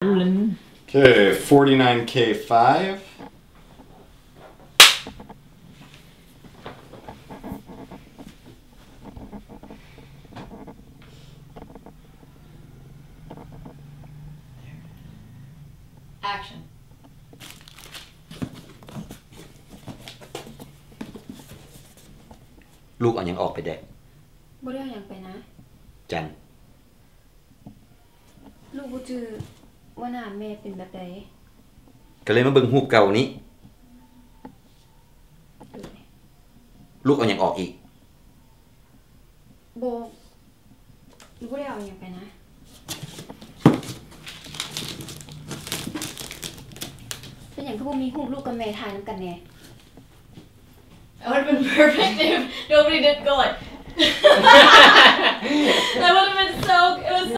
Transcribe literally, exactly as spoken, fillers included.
rolling. Okay, forty-nine K five. Action. ลูกเอายังออกไปได้บ่ได้เอาหยังไปนะจันลูกบ่จื้อว่าหน้าแม่เป็นแบบใดก็เลยมาเบิ่งรูปเก่านี้ลูกเอายังออกอีกบ่ลูกบ่ได้เอาหยังไปนะเป็นหยังคือบ่มีรูปลูกกับแม่ถ่ายนำกันแน่ It would have been perfect if nobody did go like that would have been so